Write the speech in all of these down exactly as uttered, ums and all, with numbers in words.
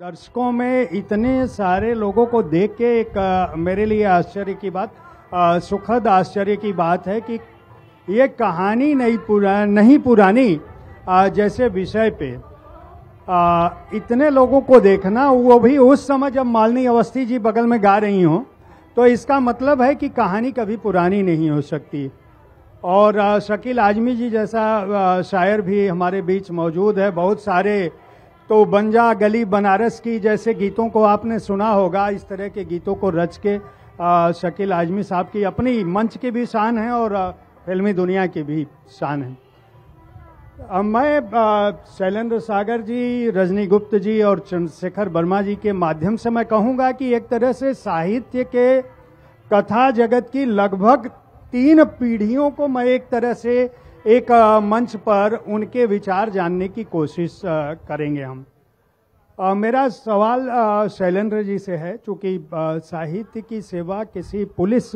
दर्शकों में इतने सारे लोगों को देख के एक आ, मेरे लिए आश्चर्य की बात, आ, सुखद आश्चर्य की बात है कि ये कहानी नहीं पुरा नहीं पुरानी आ, जैसे विषय पे आ, इतने लोगों को देखना, वो भी उस समय जब मालिनी अवस्थी जी बगल में गा रही हों, तो इसका मतलब है कि कहानी कभी पुरानी नहीं हो सकती। और आ, शकील आजमी जी जैसा आ, शायर भी हमारे बीच मौजूद है। बहुत सारे तो बंजा गली बनारस की जैसे गीतों को आपने सुना होगा। इस तरह के गीतों को रच के आ, शकील आजमी साहब की अपनी मंच की भी शान है और आ, फिल्मी दुनिया की भी शान है। आ, मैं शैलेंद्र सागर जी, रजनी गुप्त जी और चंद्रशेखर वर्मा जी के माध्यम से मैं कहूँगा कि एक तरह से साहित्य के कथा जगत की लगभग तीन पीढ़ियों को मैं एक तरह से एक मंच पर उनके विचार जानने की कोशिश करेंगे हम। आ, मेरा सवाल शैलेंद्र जी से है, चूंकि साहित्य की सेवा किसी पुलिस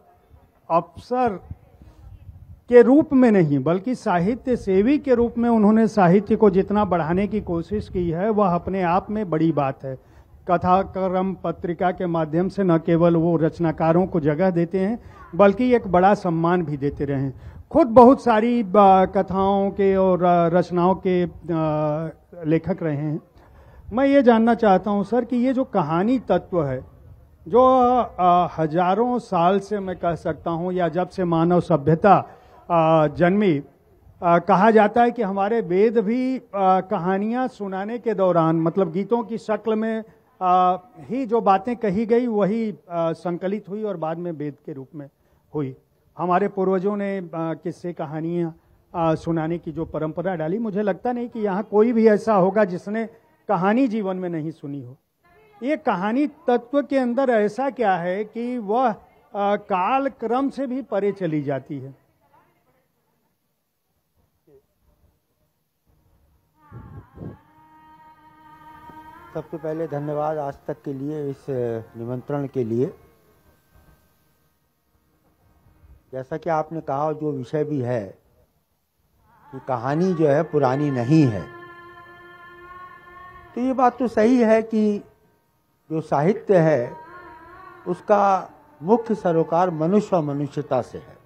अफसर के रूप में नहीं बल्कि साहित्य सेवी के रूप में उन्होंने साहित्य को जितना बढ़ाने की कोशिश की है, वह अपने आप में बड़ी बात है। कथाक्रम पत्रिका के माध्यम से न केवल वो रचनाकारों को जगह देते हैं बल्कि एक बड़ा सम्मान भी देते रहे हैं। खुद बहुत सारी कथाओं के और रचनाओं के लेखक रहे हैं। मैं ये जानना चाहता हूँ सर कि ये जो कहानी तत्व है, जो हजारों साल से मैं कह सकता हूँ या जब से मानव सभ्यता जन्मी, कहा जाता है कि हमारे वेद भी कहानियाँ सुनाने के दौरान, मतलब गीतों की शक्ल में आ, ही जो बातें कही गई वही आ, संकलित हुई और बाद में वेद के रूप में हुई। हमारे पूर्वजों ने किस्से कहानियाँ सुनाने की जो परंपरा डाली, मुझे लगता नहीं कि यहाँ कोई भी ऐसा होगा जिसने कहानी जीवन में नहीं सुनी हो। ये कहानी तत्व के अंदर ऐसा क्या है कि वह काल क्रम से भी परे चली जाती है? सबसे पहले धन्यवाद आज तक के लिए, इस निमंत्रण के लिए। जैसा कि आपने कहा, जो विषय भी है कि कहानी जो है पुरानी नहीं है, तो ये बात तो सही है कि जो साहित्य है उसका मुख्य सरोकार मनुष्य और मनुष्यता से है,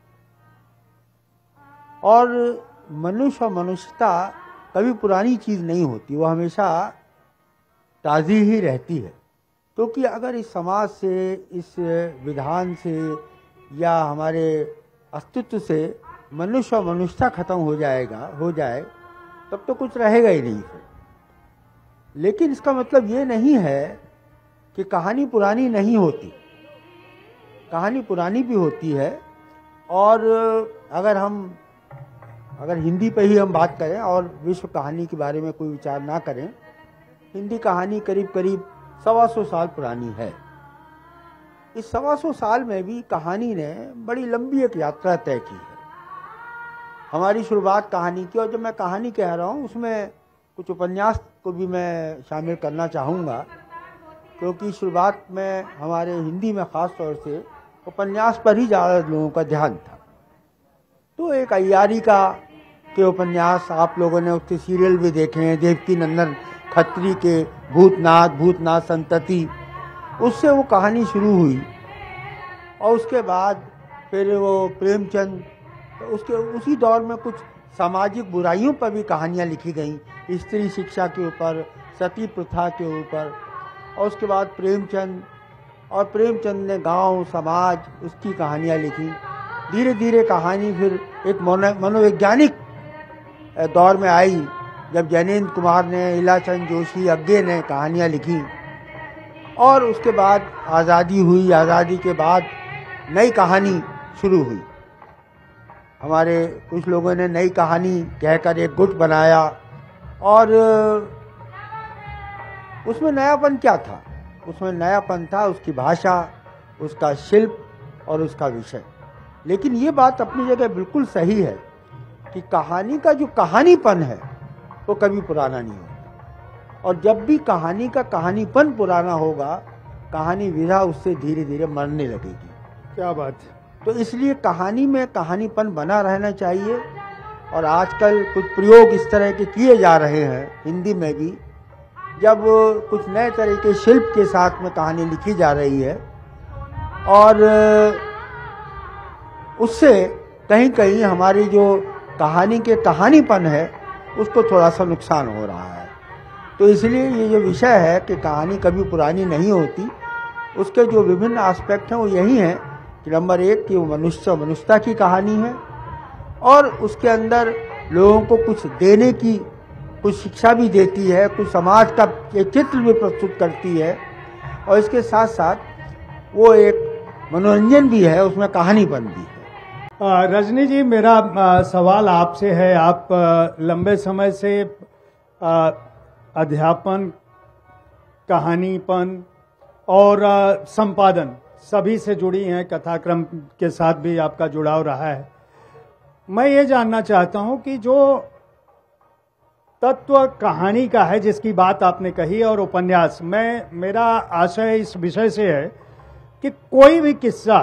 और मनुष्य और मनुष्यता कभी पुरानी चीज़ नहीं होती, वो हमेशा ताज़ी ही रहती है। क्योंकि तो अगर इस समाज से, इस विधान से या हमारे अस्तित्व से मनुष्य और मनुष्यता खत्म हो जाएगा हो जाए तब तो कुछ रहेगा ही नहीं फिर। लेकिन इसका मतलब ये नहीं है कि कहानी पुरानी नहीं होती, कहानी पुरानी भी होती है। और अगर हम अगर हिंदी पे ही हम बात करें और विश्व कहानी के बारे में कोई विचार ना करें, हिंदी कहानी करीब करीब सवा सौ साल पुरानी है। इस सवा सौ साल में भी कहानी ने बड़ी लंबी एक यात्रा तय की है। हमारी शुरुआत कहानी की, और जब मैं कहानी कह रहा हूँ उसमें कुछ उपन्यास को भी मैं शामिल करना चाहूँगा, क्योंकि शुरुआत में हमारे हिंदी में ख़ास तौर से उपन्यास पर ही ज़्यादा लोगों का ध्यान था। तो एक अय्यारी का के उपन्यास, आप लोगों ने उसके सीरियल भी देखे हैं, देवकी नंदन खत्री के भूतनाथ भूतनाथ संतति, उससे वो कहानी शुरू हुई। और उसके बाद फिर वो प्रेमचंद, तो उसके उसी दौर में कुछ सामाजिक बुराइयों पर भी कहानियाँ लिखी गईं, स्त्री शिक्षा के ऊपर, सती प्रथा के ऊपर। और उसके बाद प्रेमचंद, और प्रेमचंद ने गांव समाज उसकी कहानियाँ लिखी। धीरे धीरे कहानी फिर एक मनोवैज्ञानिक दौर में आई, जब जैनेन्द्र कुमार ने, इलाचंद जोशी, अग्गे ने कहानियाँ लिखी। और उसके बाद आज़ादी हुई, आज़ादी के बाद नई कहानी शुरू हुई। हमारे कुछ लोगों ने नई कहानी कहकर एक गुट बनाया, और उसमें नयापन क्या था? उसमें नयापन था उसकी भाषा, उसका शिल्प और उसका विषय। लेकिन ये बात अपनी जगह बिल्कुल सही है कि कहानी का जो कहानीपन है वो कभी पुराना नहीं होता, और जब भी कहानी का कहानीपन पुराना होगा, कहानी विधा उससे धीरे धीरे मरने लगेगी। क्या बात है। तो इसलिए कहानी में कहानीपन बना रहना चाहिए। और आजकल कुछ प्रयोग इस तरह के किए जा रहे हैं हिंदी में भी जब कुछ नए तरह के शिल्प के साथ में कहानी लिखी जा रही है और उससे कहीं कहीं हमारी जो कहानी के कहानीपन है उसको थोड़ा सा नुकसान हो रहा है। तो इसलिए ये जो विषय है कि कहानी कभी पुरानी नहीं होती, उसके जो विभिन्न एस्पेक्ट हैं वो यही हैं कि नंबर एक कि वो मनुष्य मनुष्यता की कहानी है और उसके अंदर लोगों को कुछ देने की, कुछ शिक्षा भी देती है, कुछ समाज का एक चित्र भी प्रस्तुत करती है और इसके साथ साथ वो एक मनोरंजन भी है, उसमें कहानीपन भी है। रजनी जी, मेरा आ, सवाल आपसे है। आप आ, लंबे समय से आ, अध्यापन, कहानीपन और आ, संपादन सभी से जुड़ी हैं, कथाक्रम के साथ भी आपका जुड़ाव रहा है। मैं ये जानना चाहता हूं कि जो तत्व कहानी का है जिसकी बात आपने कही और उपन्यास, मैं मेरा आशय इस विषय से है कि कोई भी किस्सा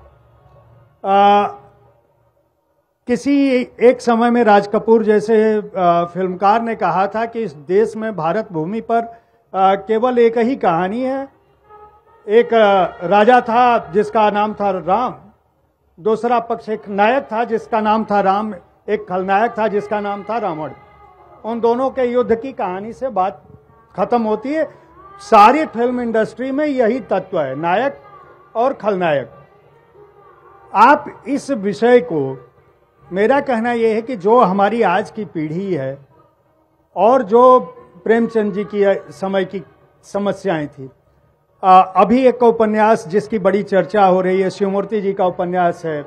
आ, किसी एक समय में राज कपूर जैसे फिल्मकार ने कहा था कि इस देश में भारत भूमि पर केवल एक ही कहानी है। एक राजा था जिसका नाम था राम, दूसरा पक्ष एक नायक था जिसका नाम था राम, एक खलनायक था जिसका नाम था रावण। उन दोनों के युद्ध की कहानी से बात खत्म होती है। सारी फिल्म इंडस्ट्री में यही तत्व है, नायक और खलनायक। आप इस विषय को, मेरा कहना यह है कि जो हमारी आज की पीढ़ी है और जो प्रेमचंद जी की समय की समस्याएं थी, आ, अभी एक उपन्यास जिसकी बड़ी चर्चा हो रही है, शिवमूर्ति जी का उपन्यास है,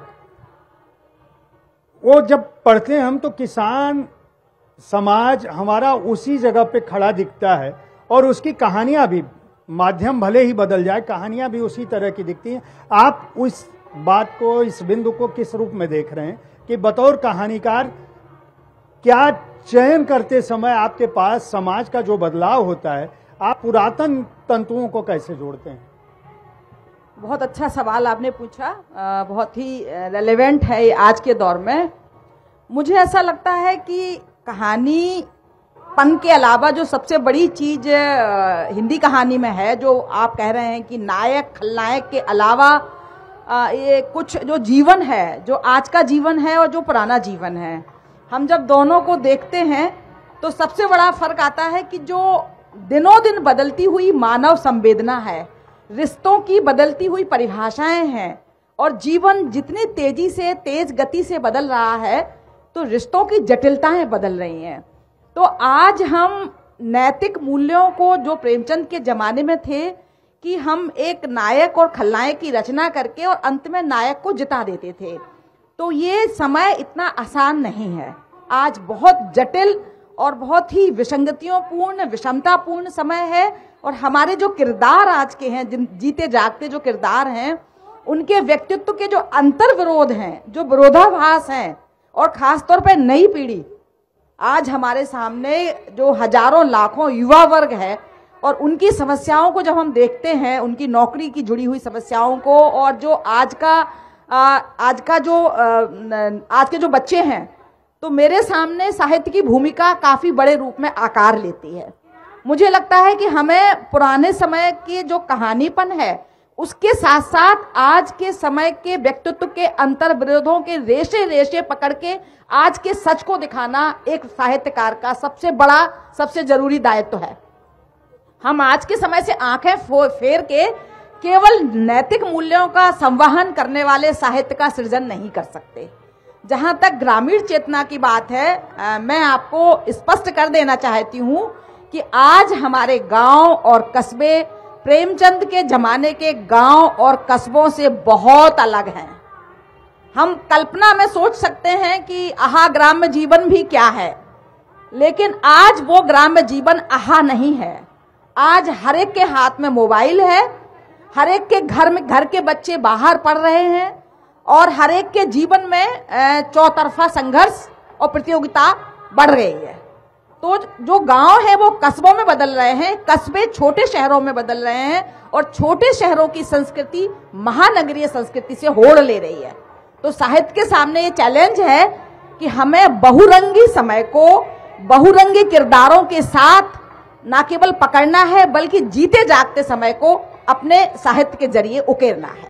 वो जब पढ़ते हैं हम तो किसान समाज हमारा उसी जगह पे खड़ा दिखता है और उसकी कहानियां भी, माध्यम भले ही बदल जाए, कहानियां भी उसी तरह की दिखती हैं। आप उस बात को, इस बिंदु को किस रूप में देख रहे हैं कि बतौर कहानीकार क्या चयन करते समय आपके पास समाज का जो बदलाव होता है, आप पुरातन तंतुओं को कैसे जोड़ते हैं? बहुत अच्छा सवाल आपने पूछा, बहुत ही रेलेवेंट है आज के दौर में। मुझे ऐसा लगता है कि कहानी पन के अलावा जो सबसे बड़ी चीज हिंदी कहानी में है, जो आप कह रहे हैं कि नायक खलनायक के अलावा ये कुछ जो जीवन है, जो आज का जीवन है और जो पुराना जीवन है, हम जब दोनों को देखते हैं तो सबसे बड़ा फर्क आता है कि जो दिनों दिन बदलती हुई मानव संवेदना है, रिश्तों की बदलती हुई परिभाषाएं हैं और जीवन जितनी तेजी से, तेज गति से बदल रहा है तो रिश्तों की जटिलताएं बदल रही हैं। तो आज हम नैतिक मूल्यों को, जो प्रेमचंद के जमाने में थे कि हम एक नायक और खलनायक की रचना करके और अंत में नायक को जिता देते थे, तो ये समय इतना आसान नहीं है। आज बहुत जटिल और बहुत ही विसंगतियों पूर्ण, विषमतापूर्ण समय है और हमारे जो किरदार आज के हैं, जिन जीते जागते जो किरदार हैं, उनके व्यक्तित्व के जो अंतर विरोध हैं, जो विरोधाभास हैं, और खासतौर पर नई पीढ़ी आज हमारे सामने जो हजारों लाखों युवा वर्ग है और उनकी समस्याओं को जब हम देखते हैं, उनकी नौकरी की जुड़ी हुई समस्याओं को, और जो आज का आज का जो आज के जो बच्चे हैं, तो मेरे सामने साहित्य की भूमिका काफी बड़े रूप में आकार लेती है। मुझे लगता है कि हमें पुराने समय की जो कहानीपन है उसके साथ साथ आज के समय के व्यक्तित्व के अंतर विरोधों के रेशे रेशे पकड़ के आज के सच को दिखाना एक साहित्यकार का सबसे बड़ा, सबसे जरूरी दायित्व है। हम आज के समय से आंखें फेर के केवल नैतिक मूल्यों का संवहन करने वाले साहित्य का सृजन नहीं कर सकते। जहां तक ग्रामीण चेतना की बात है, आ, मैं आपको स्पष्ट कर देना चाहती हूं कि आज हमारे गांव और कस्बे प्रेमचंद के जमाने के गांव और कस्बों से बहुत अलग हैं। हम कल्पना में सोच सकते हैं कि आहा ग्राम्य जीवन भी क्या है, लेकिन आज वो ग्राम्य जीवन आहा नहीं है। आज हर एक के हाथ में मोबाइल है, हर एक के घर में घर के बच्चे बाहर पढ़ रहे हैं और हर एक के जीवन में चौतरफा संघर्ष और प्रतियोगिता बढ़ रही है। तो जो गांव है वो कस्बों में बदल रहे हैं, कस्बे छोटे शहरों में बदल रहे हैं और छोटे शहरों की संस्कृति महानगरीय संस्कृति से होड़ ले रही है। तो साहित्य के सामने ये चैलेंज है कि हमें बहुरंगी समय को बहुरंगी किरदारों के साथ ना केवल पकड़ना है बल्कि जीते जागते समय को अपने साहित्य के जरिए उकेरना है।